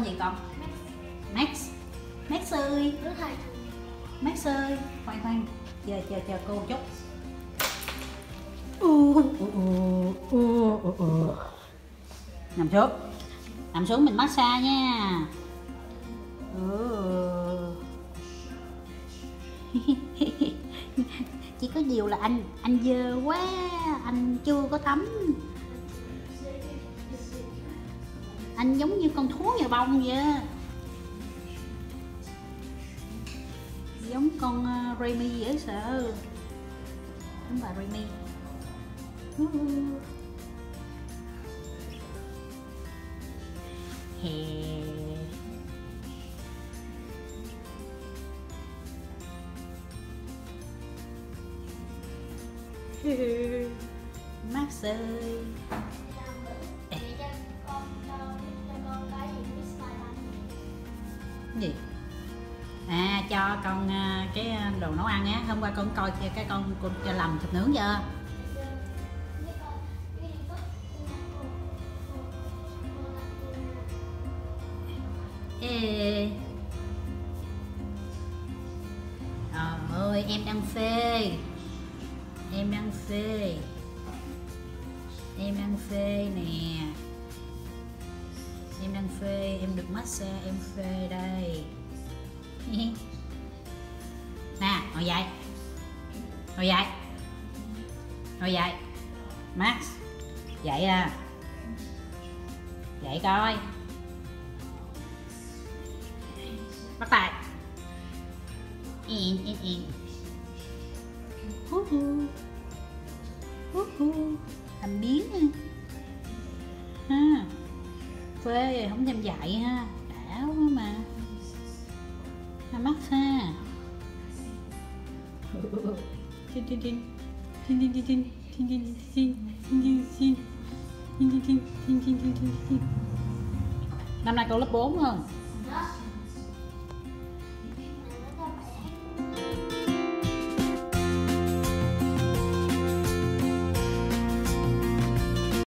gì con? Max. Max ơi. Max ơi, khoan chờ cô chút. Nằm xuống mình massage nha. Chỉ có điều là anh dơ quá, anh chưa có tắm. Anh giống như con thú nhà bông vậy, giống con Remy dễ sợ. Đúng bà Remy. Max ơi. Gì? À, cho con cái đồ nấu ăn á. Hôm qua con coi cái con cho làm thịt nướng chưa? Ê. Trời ơi, em đang phê. Em đang phê. Em đang phê nè. Em đang phê, em được massage, em phê đây. Nè, ngồi dậy. Ngồi dậy. Ngồi dậy. Max, dậy à. Dậy coi. Bắt tay. Yên. Làm biến ha. Phê không thèm dậy ha. Đã quá mà. Max ha. Năm nay con lớp 4 không?